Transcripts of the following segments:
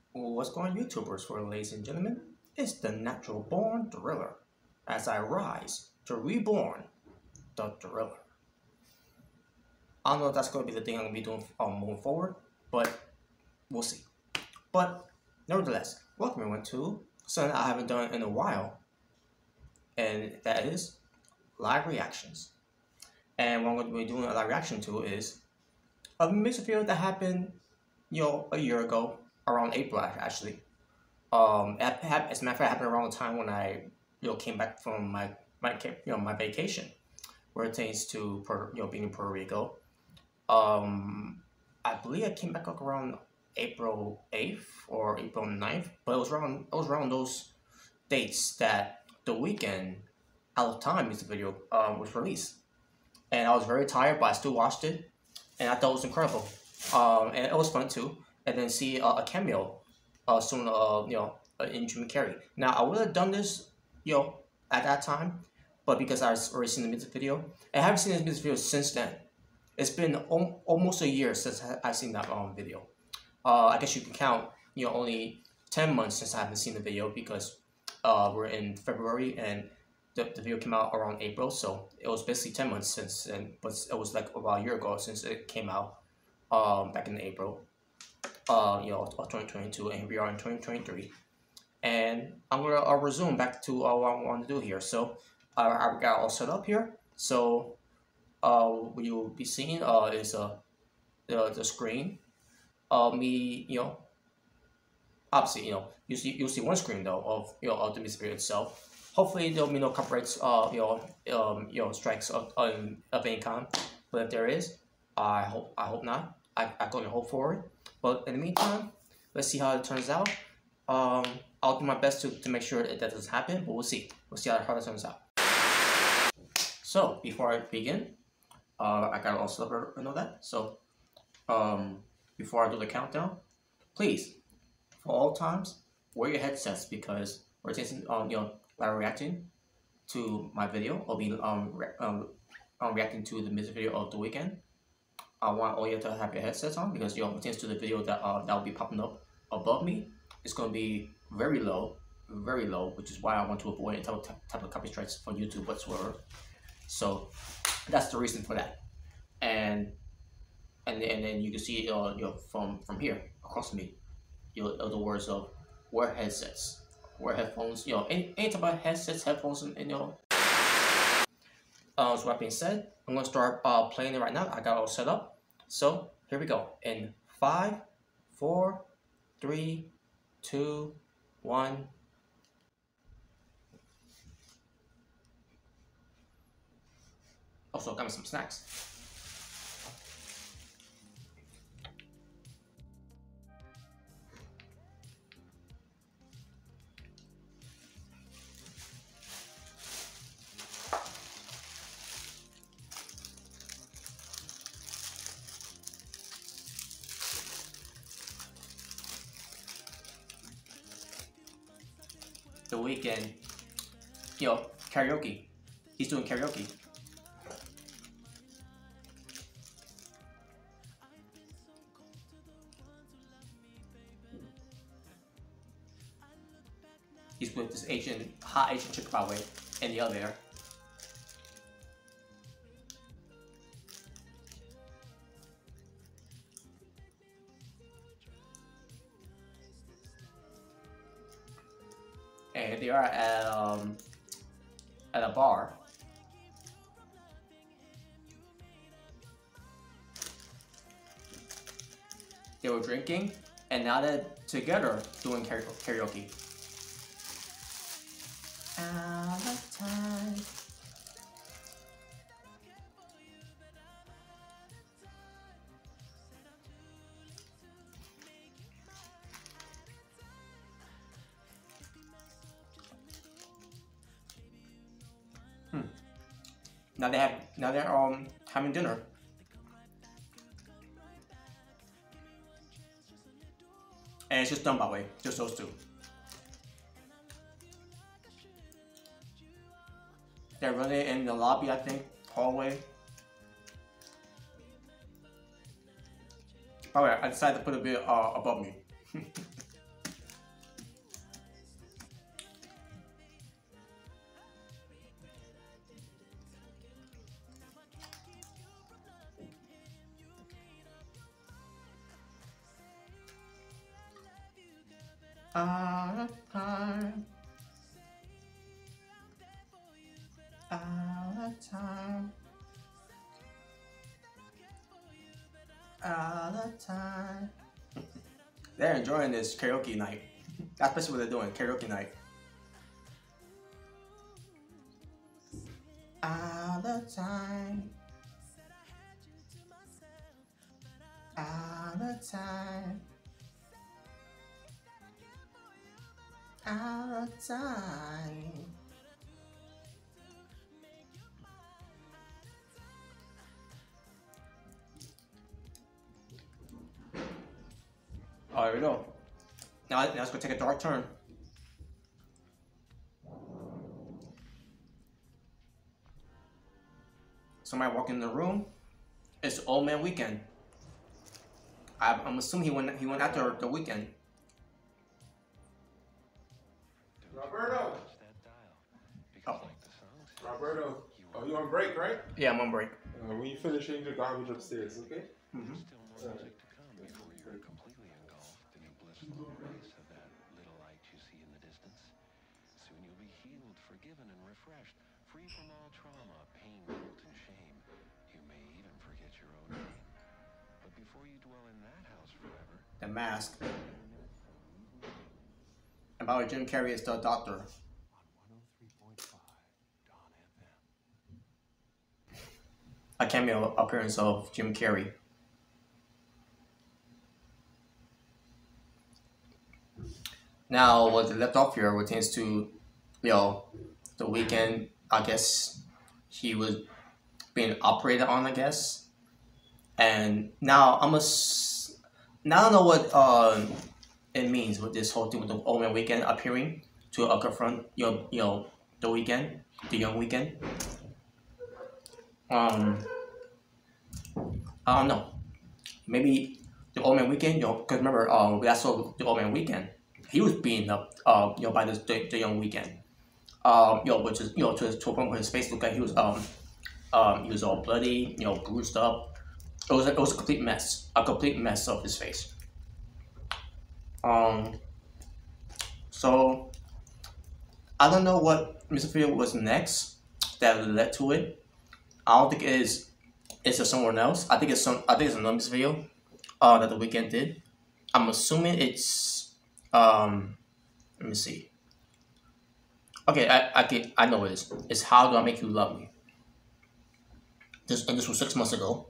What's going on, YouTubers? For ladies and gentlemen, it's the natural born Driller as I rise to reborn the Driller. I don't know if that's going to be the thing I'm going to be doing moving forward, but we'll see. But nevertheless, welcome everyone to something I haven't done in a while, and that is live reactions. And what I'm going to be doing a live reaction to is a music video that happened, a year ago, around April actually. As a matter of fact, it happened around the time when I, came back from my vacation, where it pertains to being in Puerto Rico. I believe I came back like around April 8th or April 9th, but it was around those dates that The Weeknd Out of Time music video was released, and I was very tired, but I still watched it, and I thought it was incredible. And it was fun too, and then see a cameo soon, in Jim Carrey. Now, I would have done this, at that time, but because I've already seen the music video, and I haven't seen this music video since then. It's been almost a year since I've seen that video. I guess you can count, only 10 months since I haven't seen the video because we're in February and the video came out around April, so it was basically 10 months since, but it was like about a year ago since it came out back in April. Of 2022, and here we are in 2023, and I'm gonna resume back to what I want to do here. So I've got all set up here. So what you'll be seeing is the screen. Me, obviously, you'll see one screen though of the music video itself. Hopefully there'll be no copyrights, strikes of any kind. But if there is, I hope not. I can only hope for it. But in the meantime, let's see how it turns out. I'll do my best to make sure that doesn't happen, but we'll see. We'll see how it turns out. So before I begin, I gotta also let her know that. So before I do the countdown, please, for all times, wear your headsets because we're taking live reacting to my video. I'll be reacting to the music video of The Weeknd. I want all you to have your headsets on because it pertains to the video that will be popping up above me. It's going to be very low, which is why I want to avoid any type of copy strikes from YouTube whatsoever. So that's the reason for that. And then you can see from here across me, the words of wear headsets, wear headphones, any type of headsets, headphones, and so that being said, I'm going to start playing it right now. I got it all set up. So here we go. In 5, 4, 3, 2, 1. Also, got me some snacks. The Weeknd, karaoke. He's doing karaoke. He's with this hot Asian chick, by the way, in the elevator. And they are at a bar. They were drinking, and now they're together doing karaoke. Out of time. Now they're having dinner. And it's just done by the way, just those two. They're running in the lobby, I think, hallway. By the way, I decided to put a bit above me. all the time, all the time, all the time. They're enjoying this karaoke night. That's basically what they're doing, karaoke night. All the time, all the time, all the time. Oh, here we go. Now it's gonna take a dark turn. Somebody walk in the room. It's Old Man Weekend. I'm assuming he went after the weekend. Roberto. Oh. Roberto. Oh, you on break, right? Yeah, I'm on break. When you finish, change your garbage upstairs, okay? Mm-hmm. Still more music to come before you're completely engulfed in the blissful embrace of that little light you see in the distance. Soon you'll be healed, forgiven, and refreshed, free from all trauma, pain, guilt, and shame. You may even forget your own name. But before you dwell in that house forever, The Mask. And by the way, Jim Carrey is the doctor. on 103.5 Dawn FM. A cameo appearance of Jim Carrey. Now, what they left off here pertains to, the weekend. I guess he was being operated on. I guess, and now now I don't know what it means with this whole thing with the Old Man Weekend appearing to confront the weekend, the young weekend. I don't know. Maybe the Old Man Weekend, because remember, we also the Old Man Weekend. He was beaten up, by the young weekend. Which is, to a point where his face looked like he was all bloody, bruised up. It was a complete mess of his face. So I don't know what Mr. Field was next that led to it. I don't think it's someone else. I think it's another Mr. Field that the weekend did. I'm assuming it's let me see. Okay, I know what it is. It's How Do I Make You Love Me? This was 6 months ago.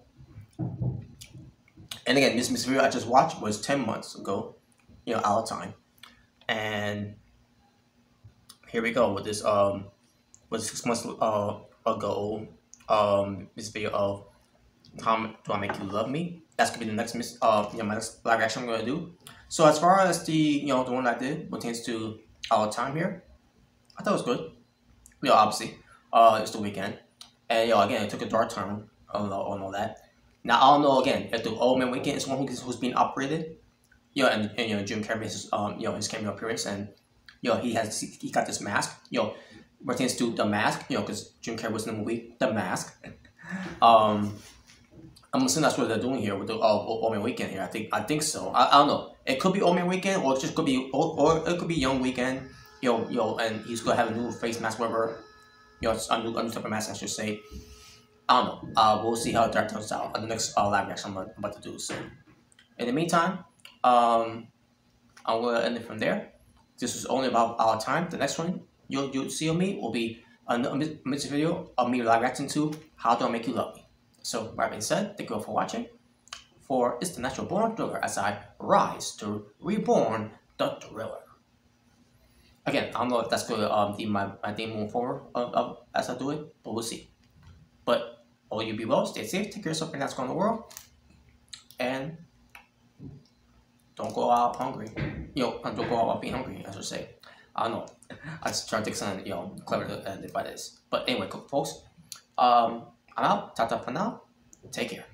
And again, this video I just watched was 10 months ago, our time. And here we go with this was 6 months ago this video of How Do I Make You Love Me? That's gonna be the next my next live action I'm gonna do. So as far as the the one I did pertains to our time here, I thought it was good. Obviously, it's the weekend, and again, it took a dark turn on all that. Now I don't know again if the Old Man Weekend is one who's being operated. And Jim Carrey his his cameo appearance, and he got this mask. Pertains to The Mask. Because Jim Carrey was in the movie The Mask. I'm assuming that's what they're doing here with the Old Man Weekend here. I think so. I don't know. It could be Old Man Weekend, or it just could be, or it could be Young Weekend. And he's gonna have a new face mask, whatever. A new type of mask, I should say. I don't know. We'll see how that turns out on the next live action I'm about to do. So, in the meantime, I'm gonna end it from there. This was only about our time. The next one you'll see of me will be a music video of me live reacting to How Do I Make You Love Me. So, with that being said, thank you all for watching. For It's the Natural Born Thriller as I rise to reborn the thriller. Again, I don't know if that's going to be my theme moving forward as I do it, but we'll see. But all you be well, stay safe, take care of yourself and that's going on in the world, and don't go out hungry. Don't go out being hungry, I should say. I don't know. I just try to take something clever to end it by this. But anyway, folks, I'm out. Ta-ta for now. Take care.